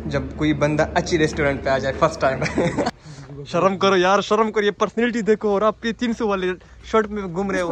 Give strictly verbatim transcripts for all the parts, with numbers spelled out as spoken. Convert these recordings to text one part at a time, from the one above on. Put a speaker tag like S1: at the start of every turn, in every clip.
S1: जब कोई बंदा अच्छी रेस्टोरेंट पे आ जाए फर्स्ट टाइम। शर्म करो यार, शर्म करो, ये पर्सनैलिटी देखो और आप ये तीन सौ वाले शर्ट में घूम रहे हो।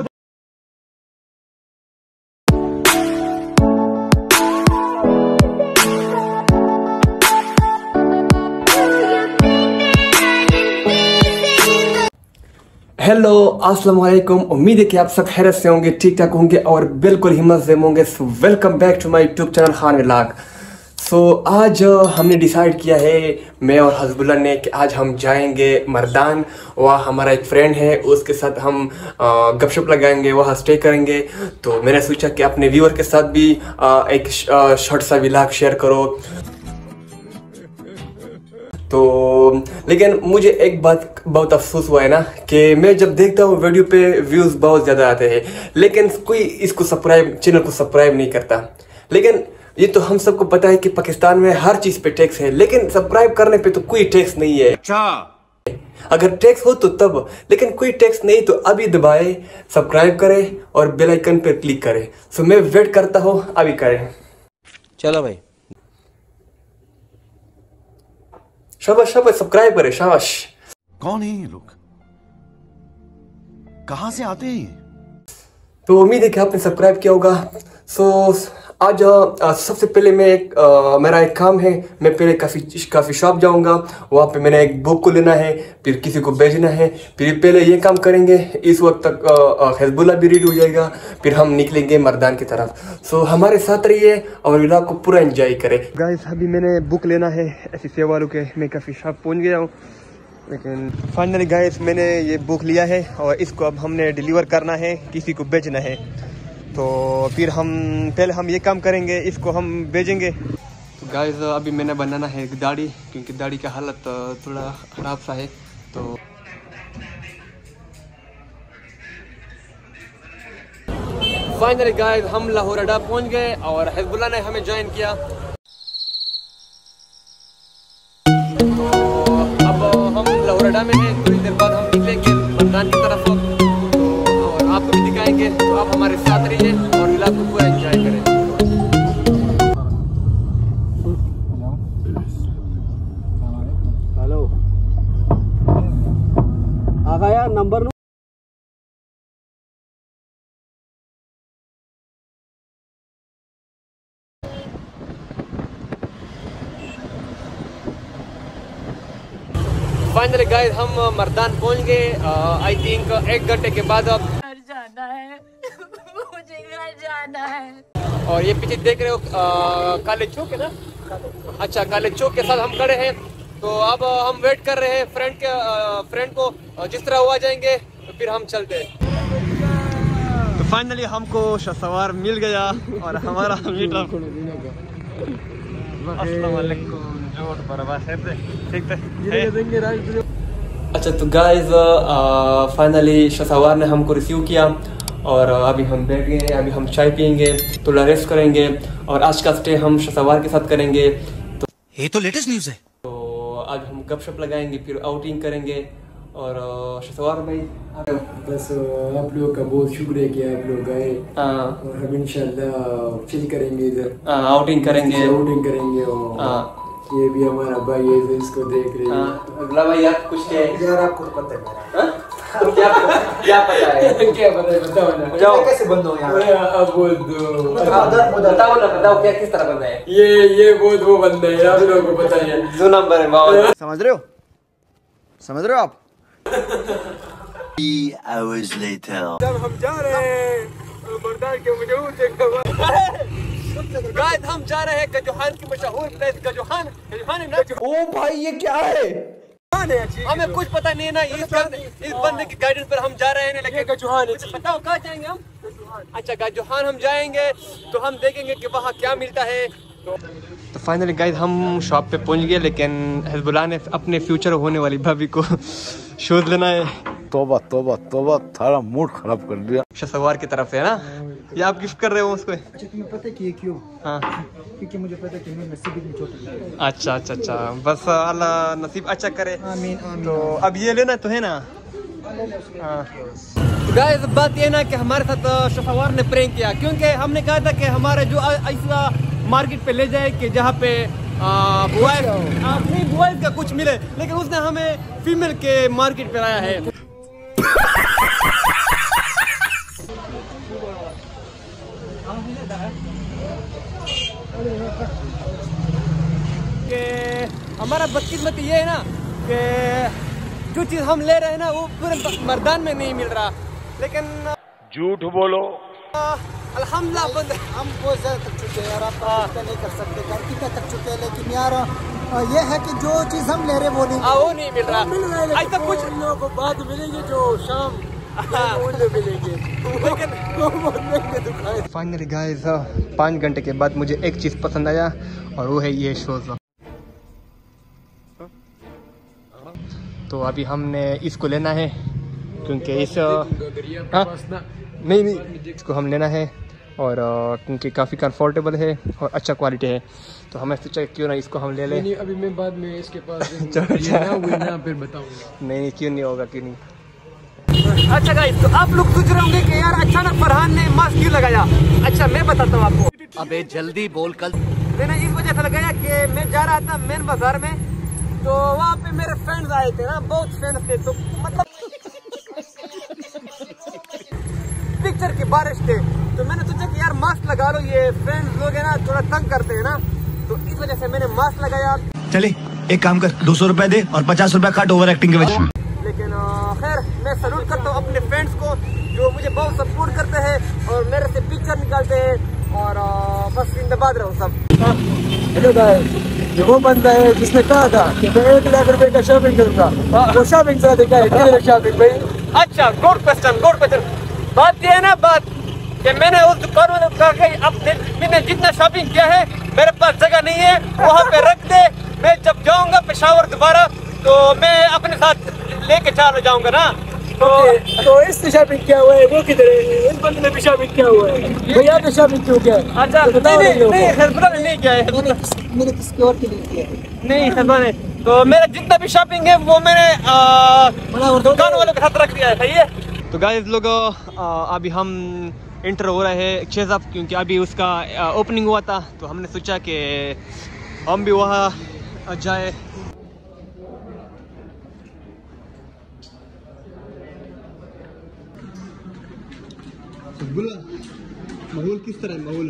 S1: हेलो अस्सलाम वालेकुम, उम्मीद है कि आप सब खैरियत से होंगे, ठीक ठाक होंगे और बिल्कुल हिम्मत से होंगे। So welcome back to my YouTube channel Khan vlog. So आज हमने डिसाइड किया है, मैं और हजबुल्ला ने, कि आज हम जाएंगे मर्दान। वहाँ हमारा एक फ्रेंड है, उसके साथ हम गपशप लगाएंगे, वहाँ स्टे करेंगे। तो मैंने सोचा कि अपने व्यूअर के साथ भी आ, एक शॉर्ट सा व्लॉग शेयर करो। तो लेकिन मुझे एक बात बहुत अफसोस हुआ है ना, कि मैं जब देखता हूँ वीडियो पे व्यूज़ बहुत ज़्यादा आते हैं, लेकिन कोई इसको सब्सक्राइब चैनल को सब्सक्राइब नहीं करता। लेकिन ये तो हम सबको पता है कि पाकिस्तान में हर चीज़ पे टैक्स है, लेकिन सब्सक्राइब करने पे तो कोई टैक्स नहीं है। अच्छा, अगर टैक्स हो तो तब, लेकिन कोई टैक्स नहीं तो अभी दबाए, सब्सक्राइब करें और बेल आइकन पर क्लिक करें। सो मैं वेट करता हूँ, अभी करें।
S2: चलो भाई,
S1: शाबाश शाबाश, सब्सक्राइब करें, शाबाश।
S3: कौन है ये लोग, कहां से आते हैं?
S1: तो उम्मीद है कि आपने सब्सक्राइब किया होगा। सो आज आ, सबसे पहले मैं एक आ, मेरा एक काम है, मैं पहले काफ़ी काफ़ी शॉप जाऊंगा, वहाँ पे मैंने एक बुक को लेना है, फिर किसी को भेजना है, फिर पहले ये काम करेंगे। इस वक्त तक हिजबुल्ला भी रेडी हो जाएगा, फिर हम निकलेंगे मर्दान की तरफ। सो हमारे साथ रहिए और व्लॉग को पूरा एंजॉय करें। गाइस, अभी मैंने बुक लेना है ऐसी सेवा वालों के, मैं काफ़ी शॉप पहुँच गया हूँ, लेकिन फाइनली गाइस मैंने ये बुक लिया है और इसको अब हमने डिलीवर करना है, किसी को भेजना है। तो फिर हम पहले हम ये काम करेंगे, इसको हम भेजेंगे। तो गाइस अभी मैंने बनाना है एक दाढ़ी, क्योंकि दाढ़ी का हालत थोड़ा ख़राब सा है। तो फाइनली गाइस हम लाहौर अड्डा पहुंच गए और हिजबुल्ला ने हमें ज्वाइन किया। तो अब हम लाहौर अड्डा में हैं, थोड़ी देर बाद हम निकलेंगे मर्दान की तरफ, तो और आपको भी दिखाएंगे। तो आप हमारे साथ रहिए और व्लॉग को पूरा एंजॉय करें।
S2: हेलो आगा यार, नंबर
S1: फाइनली गाइस हम मर्दान पहुंच गए। आई थिंक एक घंटे के बाद अब
S4: घर जाना है, मुझे घर जाना है।
S1: और ये पीछे देख रहे हो आ, काले चौक है ना, अच्छा काले चौक के साथ हम खड़े हैं। तो अब हम वेट कर रहे हैं फ्रेंड के फ्रेंड को, जिस तरह हुआ जाएंगे तो फिर हम चलते हैं। तो फाइनली हमको शसवार मिल गया और हमारा मीटअप। अस्सलाम वालेकुम, जोर बराबर है, ठीक है। अच्छा तो गाइस फाइनली शसवार ने हमको रिसीव किया और अभी हम बैठ गए हैं, अभी हम चाय पियेंगे, थोड़ा रेस्ट करेंगे और आज का स्टे हम शसवार के साथ करेंगे। तो
S3: ये तो लेटेस्ट न्यूज़ है।
S1: तो आज हम गपशप लगाएंगे, फिर आउटिंग करेंगे। और शसवार भाई
S5: बस आप लोगों का बहुत शुक्रिया कि आप लोग आए, और हम इंशाल्लाह चिल करेंगे इधर,
S1: आउटिंग करेंगे
S5: आउटिंग करेंगे। और ये भी हमारा भाई है, तो इसको देख रहे हैं।
S1: अगला भाई यार कुछ है
S5: यार, आपको पता है
S1: क्या क्या पता है
S5: क्या पता है, बताओ ना,
S1: जाओ।
S5: कैसे बंद हो यार? अब वो दो
S1: बताओ ना, बताओ क्या किस तरह बंदा है
S5: ये ये बहुत वो बंदा है, आप लोगों को पता है,
S1: दो नंबर है बाबा।
S2: समझ रहे हो, समझ रहे हो आप?
S3: Three hours later.
S1: जब हम जा रहे हैं मर्दान के मुझे गाइस हम जा रहे हैं गजोहान की मशहूर प्लेस गजोहान।
S2: ओ भाई ये क्या है?
S1: हमें कुछ पता नहीं है ना, इस बंदे इस बंदे की गाइडेंस पर हम जा रहे हैं, लेकिन गजोहान है। बताओ कहाँ जाएंगे हम? अच्छा गजोहान हम जाएंगे, तो हम देखेंगे कि वहाँ क्या मिलता है। तो फाइनली गाइस हम शॉप पे पहुंच गए, लेकिन हिजबुल्ला ने अपने फ्यूचर होने वाली भाभी को शोध लेना है।
S3: तोबा तोबा तोबा, थारा मूड खराब कर दिया।
S1: शसवार की तरफ से है ना, ये आप गिफ्ट कर रहे हो उसको?
S5: अच्छा तुम्हें पता है कि ये क्यों?
S1: हाँ
S5: क्योंकि मुझे पता है कि मैं नसीब में चोट लगी।
S1: अच्छा अच्छा अच्छा, बस अल्लाह नसीब अच्छा करे।
S5: आमीन आमीन।
S1: तो अब ये लेना तो है ना। हाँ गाइस बात ये ना कि हमारे साथ शसवार ने प्रैंक किया, क्योंकि हमने कहा था कि हमारे जो ऐसा मार्केट पे ले जाए कि जहाँ पे बॉयज नहीं बॉयज का कुछ मिले, लेकिन उसने हमें फीमेल के मार्केट पे लाया है। कि हमारा बदकिस्मती ये है ना कि जो चीज़ हम ले रहे हैं ना वो पूरे मर्दान में नहीं मिल रहा, लेकिन
S3: झूठ बोलो।
S1: अल्हम्दुलिल्लाह बंद
S6: हम बहुत ज़्यादा थक चुके हैं यार, आप तो नहीं कर सकते, घर की क्या थक चुके हैं, लेकिन यार ये है कि जो चीज़ हम ले रहे वो नहीं
S1: वो नहीं मिल रहा।
S6: मिल रहा है,
S1: ऐसा कुछ
S6: लोगों को बाद मिलेंगे जो शाम मिलेंगे, लेकिन
S1: फाइनली गाइस पाँच घंटे के बाद मुझे एक चीज़ पसंद आया और वो है ये शूज़। तो अभी हमने इसको लेना है क्योंकि इस हाँ? नहीं नहीं इसको हम लेना है और क्योंकि काफ़ी कंफर्टेबल है और अच्छा क्वालिटी है, तो हमें सोचा क्यों ना इसको हम ले लें।
S5: नहीं, अभी मैं बाद में इसके पास
S1: चलो
S5: ये ना हुई ना फिर बताऊंगा।
S1: नहीं क्यों नहीं होगा, क्यों नहीं। अच्छा गाइस, तो आप लोग सोच रहे होंगे कि यार अचानक फरहान ने मास्क क्यों लगाया। अच्छा मैं बताता हूँ आपको।
S2: अबे जल्दी बोल, कल
S1: मैंने इस वजह से लगाया कि मैं जा रहा था मेन बाजार में, तो वहाँ पे मेरे फ्रेंड्स आए थे ना, बहुत फ्रेंड्स थे, तो मतलब पिक्चर की बारिश थे, तो मैंने सोचा कि यार मास्क लगा लो, ये फ्रेंड्स लोग हैं ना थोड़ा तंग करते हैं ना, तो इस वजह से मैंने मास्क लगाया।
S3: चले एक काम कर, दो सौ रुपए दे और पचास रुपए काट ओवर एक्टिंग के वजह से।
S1: लेकिन खैर मैं सैल्यूट करता हूँ अपने फ्रेंड्स को जो मुझे बहुत सपोर्ट करते हैं और मेरे से पिक्चर निकालते हैं, और आ, बस जिंदाबाद रहो सब।
S5: हेलो गाइस, ये वो बंदा है जिसने कहा था कि मैं एक लाख रुपए का शॉपिंग करूंगा, वो शॉपिंग से देखा है कितने शॉपिंग भाई।
S1: अच्छा गुड क्वेश्चन गुड क्वेश्चन। बात ये है ना बात कि मैंने उस दुकान वाले को कहा कि अपने मैंने जितना शॉपिंग किया है मेरे पास जगह नहीं है, वहाँ पे रख दे, मैं जब जाऊँगा पेशावर दोबारा तो मैं अपने साथ लेके चला जाऊँगा ना। तो
S5: तो इसने शॉपिंग किया हुआ है, वो किधर है? इस बंदे ने भी शॉपिंग किया हुआ है, भैया ने शॉपिंग क्यों किया?
S1: अच्छा
S5: तो
S1: नहीं नहीं नहीं हस्बैंड ने नहीं किया है,
S6: मैंने किसी और के लिए किया है।
S1: नहीं हस्बैंड ने, तो मेरा जितना भी शॉपिंग है वो मैंने दुकान वालों के साथ रख दिया है, सही है। तो गाइस लोग अभी हम इंटर हो रहे हैं शेज़ाब, क्योंकि अभी उसका ओपनिंग हुआ था, तो हमने सोचा कि हम भी वहाँ जाए। माहौल किस तरह है माहौल?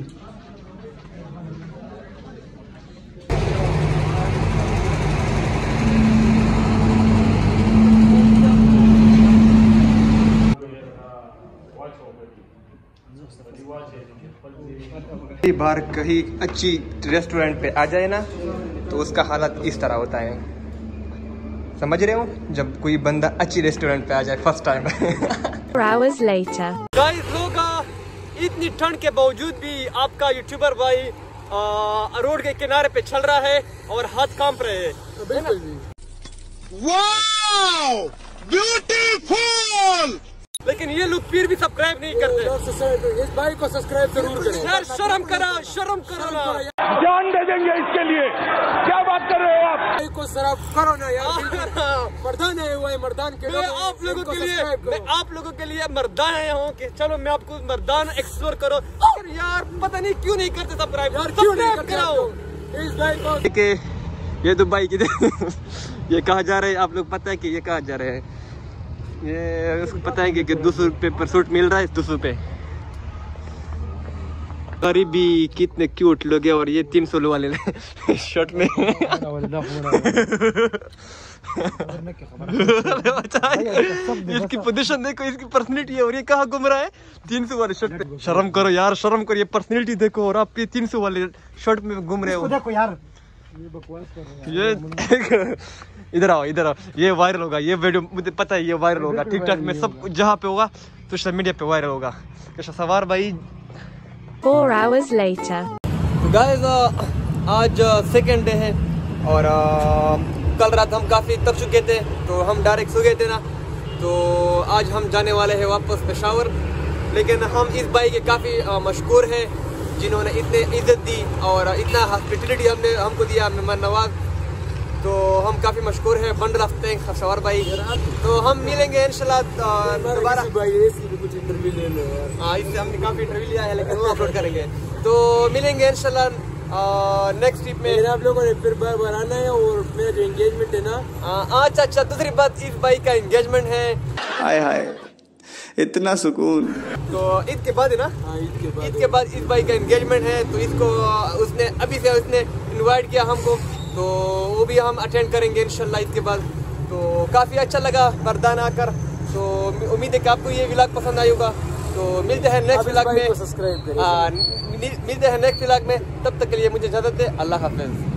S1: बार कहीं अच्छी रेस्टोरेंट पे आ जाए ना तो उसका हालत इस तरह होता है, समझ रहे हो, जब कोई बंदा अच्छी रेस्टोरेंट पे आ जाए first time.
S4: Hours later.
S1: Guys लोग इतनी ठंड के बावजूद भी आपका यूट्यूबर भाई आ, रोड के किनारे पे चल रहा है और हाथ कांप रहे हैं।
S3: Wow beautiful.
S1: लेकिन ये लोग फिर भी सब्सक्राइब नहीं करते।
S5: इस भाई को सब्सक्राइब जरूर करें
S1: यार, शर्म करो शर्म करो ना,
S3: जान दे देंगे इसके लिए, क्या बात कर रहे हो आप?
S5: भाई को शराब करो ना यार, मर्दान है वो है, मर्दान के
S1: मैं आप लोगों के लिए मैं आप लोगों के लिए मर्दान आया हूँ कि चलो मैं आपको मर्दान एक्सप्लोर करो। यार पता नहीं क्यों नहीं करते सब्सक्राइब,
S5: यार क्यों नहीं करते
S1: कराओ
S5: इस भाई को।
S1: ये दुबई की ये कहा जा रहा है, आप लोग पता है कि ये कहा जा रहे हैं, ये उसको पता है कि दो सौ रुपये पर सूट मिल रहा है, दो सौ रुपये। गरीबी कितने क्यूट लोग हैं, और ये तीन सौ वाले शर्ट में इसकी पोजीशन देखो, इसकी पर्सनैलिटी है, और ये कहाँ घूम रहा है तीन सौ वाले शर्ट पे। शर्म करो यार, शर्म करो, ये पर्सनैलिटी देखो और आप ये तीन सौ वाले शर्ट में घूम रहे हो।
S6: देखो यार
S1: ये इधर आओ इधर आओ, ये वायरल होगा, ये वीडियो मुझे पता है ये वायरल होगा, टिकटॉक में सब जहाँ पे होगा सोशल मीडिया पे वायरल होगा। कैसा सवार भाई।
S4: Four hours later.
S1: तो गाइस आज सेकेंड डे है और uh, कल रात हम काफ़ी थक चुके थे तो हम डायरेक्ट सो गए थे ना, तो आज हम जाने वाले हैं वापस पेशावर। लेकिन हम इस भाई के काफ़ी uh, मशहूर हैं जिन्होंने इतने इज्जत दी और इतना हॉस्पिटलिटी हमने हमको दिया, मेहमान नवाज, तो हम काफ़ी मशहूर हैं। बंडल ऑफ थैंक्स सवार भाई। तो हम मिलेंगे इंशाल्लाह दोबारा।
S5: कुछ इंटरव्यू ले लो यार।
S1: हाँ, इससे हमने काफ़ी इंटरव्यू लिया है लेकिन वो अपलोड करेंगे, तो मिलेंगे इंशाल्लाह नेक्स्ट ट्रिप में
S5: लेकिन आप लोगों ने फिर बार बनाना है, और मेरा जो एंगेजमेंट है ना,
S1: आ, अच्छा अच्छा दूसरी बात, इस भाई का एंगेजमेंट है।
S3: हाय हाय इतना सुकून।
S1: तो ईद के बाद है ना,
S5: हाँ ईद के बाद
S1: ईद के बाद इस भाई का एंगेजमेंट है, तो इसको उसने अभी से उसने इनवाइट किया हमको, तो वो भी हम अटेंड करेंगे इंशाल्लाह ईद के बाद। तो काफ़ी अच्छा लगा बरदान आकर। तो उम्मीद है कि आपको ये व्लॉग पसंद आई होगा। तो मिलते हैं नेक्स्ट व्लॉग में,
S5: सब्सक्राइब करें।
S1: हाँ, मिलते हैं नेक्स्ट व्लॉग में। तब तक के लिए मुझे इजाज़त है, अल्लाह हाफ़िज़।